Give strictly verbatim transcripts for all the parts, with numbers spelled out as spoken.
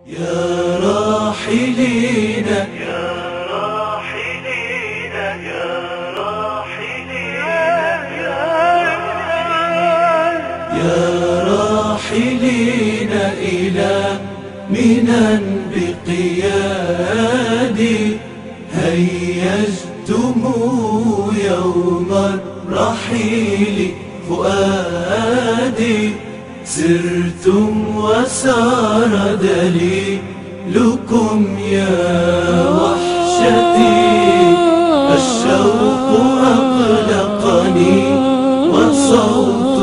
يا راحلين يا راحلين يا راحلين يا راحلين إلى منى بقيادي هيجتم يوم الرحيل فؤادي سرتم وسار دليلكم يا وحشتي الشوق أقلقني وصوت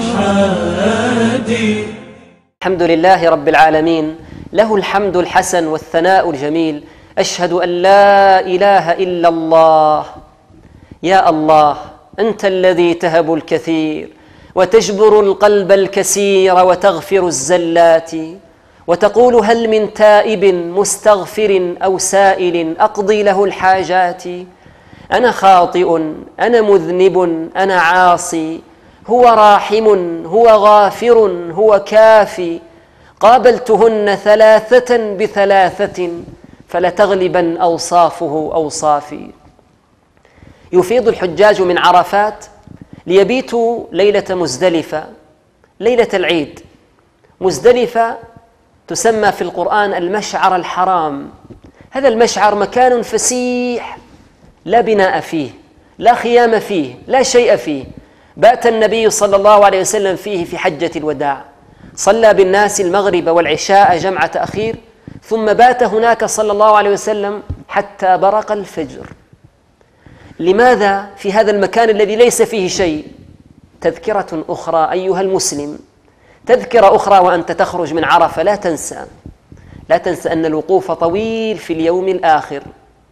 الحادي. الحمد لله رب العالمين، له الحمد الحسن والثناء الجميل. أشهد أن لا إله إلا الله. يا الله، أنت الذي تهب الكثير وتجبر القلب الكسير وتغفر الزلات، وتقول هل من تائب مستغفر أو سائل أقضي له الحاجات. أنا خاطئ، أنا مذنب، أنا عاصي، هو راحم، هو غافر، هو كافي. قابلتهن ثلاثة بثلاثة فلتغلبن أوصافه أوصافي. يفيض الحجاج من عرفات ليبيتوا ليلة مزدلفة، ليلة العيد. مزدلفة تسمى في القرآن المشعر الحرام. هذا المشعر مكان فسيح لا بناء فيه، لا خيام فيه، لا شيء فيه. بات النبي صلى الله عليه وسلم فيه في حجة الوداع، صلى بالناس المغرب والعشاء جمع تأخير، ثم بات هناك صلى الله عليه وسلم حتى برق الفجر. لماذا في هذا المكان الذي ليس فيه شيء؟ تذكرة أخرى أيها المسلم، تذكرة أخرى وأنت تخرج من عرفة. لا تنسى لا تنسى أن الوقوف طويل في اليوم الآخر.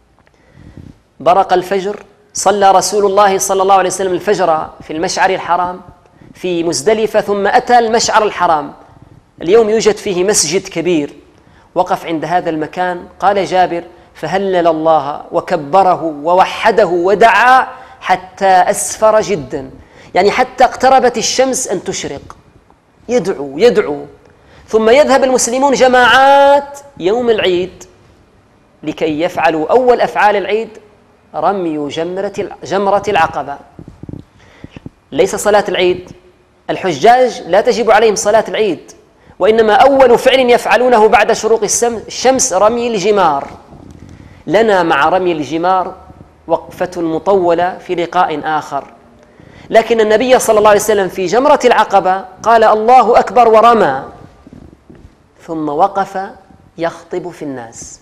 برق الفجر، صلى رسول الله صلى الله عليه وسلم الفجر في المشعر الحرام في مزدلفة، ثم أتى المشعر الحرام. اليوم يوجد فيه مسجد كبير. وقف عند هذا المكان، قال جابر: فهلل الله وكبره ووحده ودعا حتى أسفر جدا، يعني حتى اقتربت الشمس أن تشرق. يدعو يدعو ثم يذهب المسلمون جماعات يوم العيد لكي يفعلوا أول أفعال العيد، رمي جمرة جمرة العقبة. ليس صلاة العيد، الحجاج لا تجب عليهم صلاة العيد، وإنما أول فعل يفعلونه بعد شروق الشمس رمي الجمار. لنا مع رمي الجمار وقفة مطولة في لقاء آخر، لكن النبي صلى الله عليه وسلم في جمرة العقبة قال الله أكبر ورمى، ثم وقف يخطب في الناس،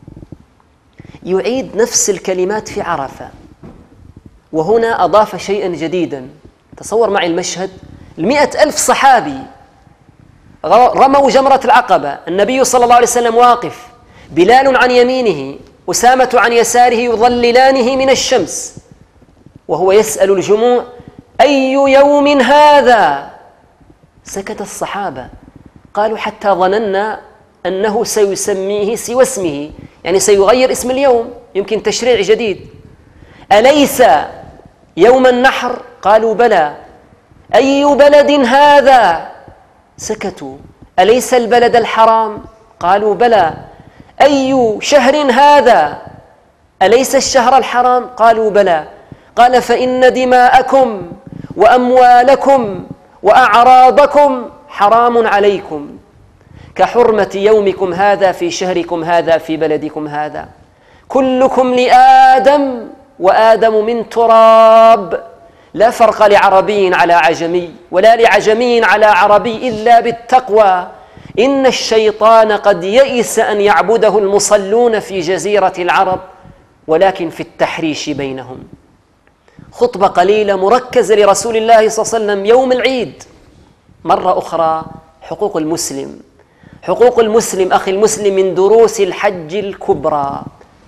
يعيد نفس الكلمات في عرفة. وهنا أضاف شيئا جديدا. تصور معي المشهد: المئة ألف صحابي رموا جمرة العقبة، النبي صلى الله عليه وسلم واقف، بلال عن يمينه، أسامة عن يساره، يظللانه من الشمس، وهو يسأل الجموع: أي يوم هذا؟ سكت الصحابة، قالوا: حتى ظننا أنه سيسميه سوى اسمه، يعني سيغير اسم اليوم، يمكن تشريع جديد. أليس يوم النحر؟ قالوا: بلى. أي بلد هذا؟ سكتوا. أليس البلد الحرام؟ قالوا: بلى. أي شهر هذا؟ أليس الشهر الحرام؟ قالوا: بلى. قال: فإن دماءكم وأموالكم وأعراضكم حرام عليكم كحرمة يومكم هذا في شهركم هذا في بلدكم هذا. كلكم لآدم وآدم من تراب، لا فرق لعربي على عجمي ولا لعجمي على عربي إلا بالتقوى. إن الشيطان قد يئس أن يعبده المصلون في جزيرة العرب، ولكن في التحريش بينهم. خطبة قليلة مركزة لرسول الله صلى الله عليه وسلم يوم العيد. مرة أخرى، حقوق المسلم. حقوق المسلم أخي المسلم من دروس الحج الكبرى.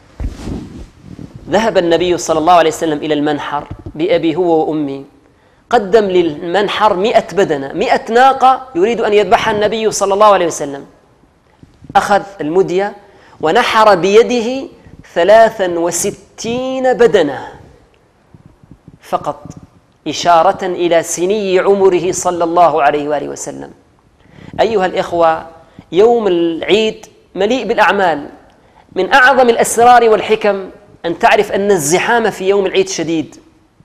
ذهب النبي صلى الله عليه وسلم إلى المنحر بأبي هو وأمي، قدم للمنحر مئة بدنة، مئة ناقة يريد أن يذبحها النبي صلى الله عليه وسلم. أخذ المدية ونحر بيده ثلاثا وستين بدنة فقط، إشارة إلى سني عمره صلى الله عليه وآله وسلم. أيها الإخوة، يوم العيد مليء بالأعمال. من أعظم الأسرار والحكم أن تعرف أن الزحام في يوم العيد شديد.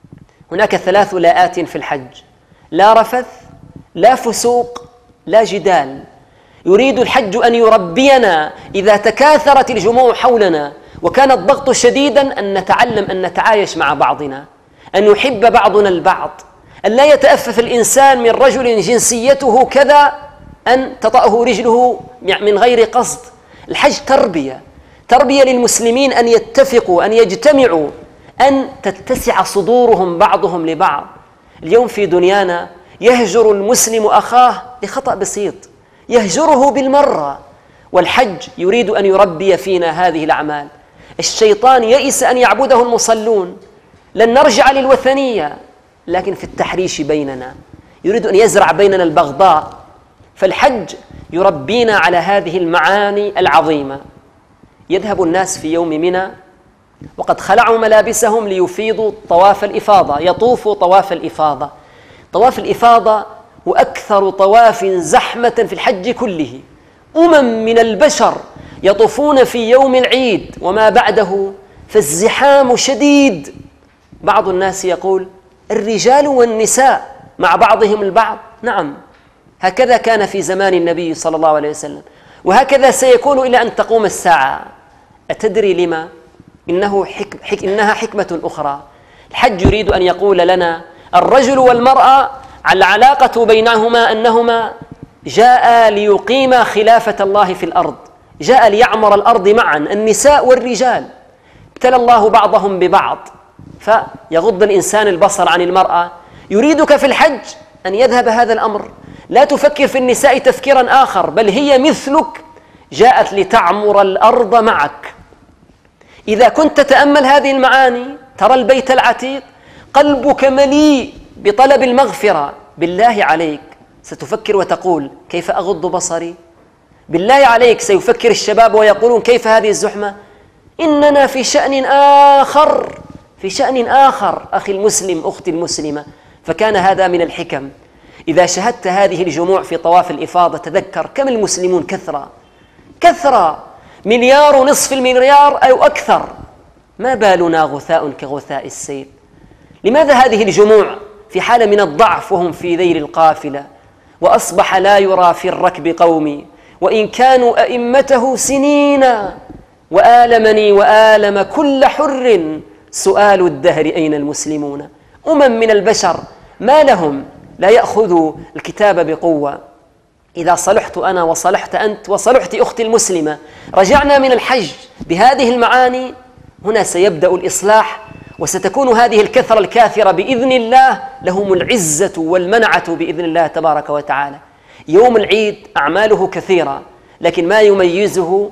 هناك ثلاث لاءات في الحج: لا رفث، لا فسوق، لا جدال. يريد الحج أن يربينا إذا تكاثرت الجموع حولنا وكان الضغط شديدا أن نتعلم أن نتعايش مع بعضنا، أن يحب بعضنا البعض، أن لا يتأفف الإنسان من رجل جنسيته كذا أن تطأه رجله من غير قصد. الحج تربية، تربية للمسلمين أن يتفقوا، أن يجتمعوا، أن تتسع صدورهم بعضهم لبعض. اليوم في دنيانا يهجر المسلم أخاه لخطأ بسيط، يهجره بالمرة، والحج يريد أن يربي فينا هذه الأعمال. الشيطان يئس أن يعبده المصلون، لن نرجع للوثنية، لكن في التحريش بيننا يريد أن يزرع بيننا البغضاء. فالحج يربينا على هذه المعاني العظيمة. يذهب الناس في يوم منى وقد خلعوا ملابسهم ليفيضوا طواف الإفاضة، يطوفوا طواف الإفاضة. طواف الإفاضة هو أكثر طواف زحمة في الحج كله. أمم من البشر يطوفون في يوم العيد وما بعده، فالزحام شديد. بعض الناس يقول: الرجال والنساء مع بعضهم البعض. نعم، هكذا كان في زمان النبي صلى الله عليه وسلم، وهكذا سيكون إلى أن تقوم الساعة. أتدري لما؟ إنه حك... حك... إنها حكمة أخرى. الحج يريد أن يقول لنا الرجل والمرأة العلاقة بينهما أنهما جاء ليقيما خلافة الله في الأرض، جاء ليعمر الأرض معا، النساء والرجال. ابتلى الله بعضهم ببعض، فيغض الإنسان البصر عن المرأة. يريدك في الحج أن يذهب هذا الأمر. لا تفكر في النساء تفكيرا آخر، بل هي مثلك، جاءت لتعمر الأرض معك. إذا كنت تتأمل هذه المعاني ترى البيت العتيق، قلبك مليء بطلب المغفرة. بالله عليك ستفكر وتقول: كيف أغض بصري؟ بالله عليك سيفكر الشباب ويقولون: كيف هذه الزحمة؟ إننا في شأن آخر، في شأن آخر أخي المسلم، أختي المسلمة. فكان هذا من الحكم. إذا شهدت هذه الجموع في طواف الإفاضة تذكر كم المسلمون كثرة كثرة، مليار ونصف المليار أو أكثر. ما بالنا غثاء كغثاء السيل؟ لماذا هذه الجموع في حالة من الضعف وهم في ذيل القافلة؟ وأصبح لا يرى في الركب قومي وإن كانوا أئمته سنين، وآلمني وآلم كل حر سؤال الدهر أين المسلمون. أمم من البشر ما لهم؟ لا يأخذوا الكتاب بقوة. إذا صلحت أنا وصلحت أنت وصلحت أختي المسلمة، رجعنا من الحج بهذه المعاني، هنا سيبدأ الإصلاح، وستكون هذه الكثرة الكاثرة بإذن الله لهم العزة والمنعة بإذن الله تبارك وتعالى. يوم العيد أعماله كثيرة، لكن ما يميزه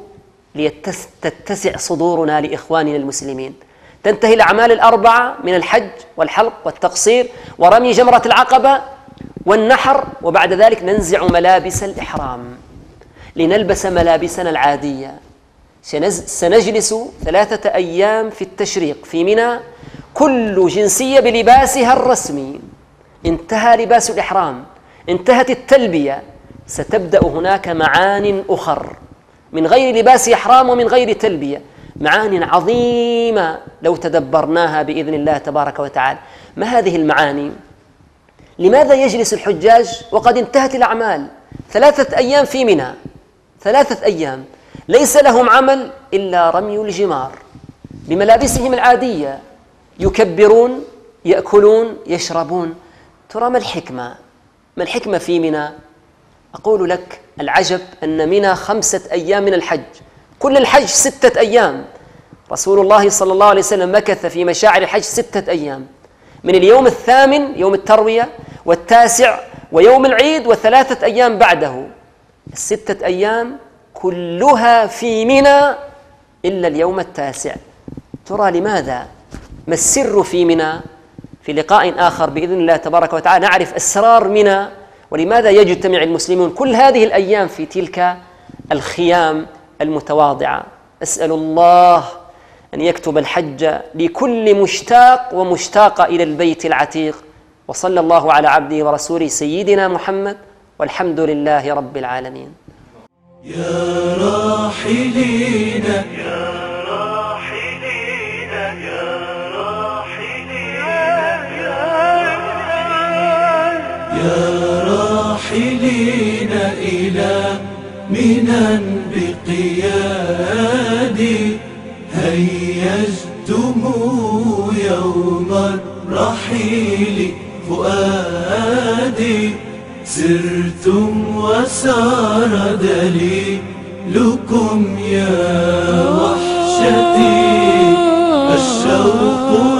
لتتسع صدورنا لإخواننا المسلمين. تنتهي الأعمال الأربعة من الحج والحلق والتقصير ورمي جمرة العقبة والنحر، وبعد ذلك ننزع ملابس الإحرام لنلبس ملابسنا العادية. سنجلس ثلاثة أيام في التشريق في منى، كل جنسية بلباسها الرسمي. انتهى لباس الإحرام، انتهت التلبية، ستبدأ هناك معان أخر من غير لباس إحرام ومن غير تلبية، معان عظيمة لو تدبرناها بإذن الله تبارك وتعالى. ما هذه المعاني؟ لماذا يجلس الحجاج وقد انتهت الأعمال؟ ثلاثة أيام في منى، ثلاثة أيام ليس لهم عمل إلا رمي الجمار بملابسهم العادية، يكبرون، يأكلون، يشربون. ترى ما الحكمة؟ ما الحكمة في منى؟ أقول لك العجب أن منى خمسة أيام من الحج، كل الحج ستة أيام. رسول الله صلى الله عليه وسلم مكث في مشاعر الحج ستة أيام، من اليوم الثامن يوم التروية والتاسع ويوم العيد وثلاثة أيام بعده. الستة أيام كلها في منى إلا اليوم التاسع. ترى لماذا؟ ما السر في منى؟ في لقاء آخر بإذن الله تبارك وتعالى نعرف أسرار منى ولماذا يجتمع المسلمون كل هذه الأيام في تلك الخيام المتواضعة. أسأل الله أن يكتب الحج لكل مشتاق ومشتاقة إلى البيت العتيق. وصلى الله على عبده ورسوله سيدنا محمد، والحمد لله رب العالمين. يا راحل راحلين يا راحلين يا راحلين يا راحلين إلى منى بقيادي هيجتم يوم الرحيل فؤادي سرتم وسار دليلكم يا وحشتي الشوق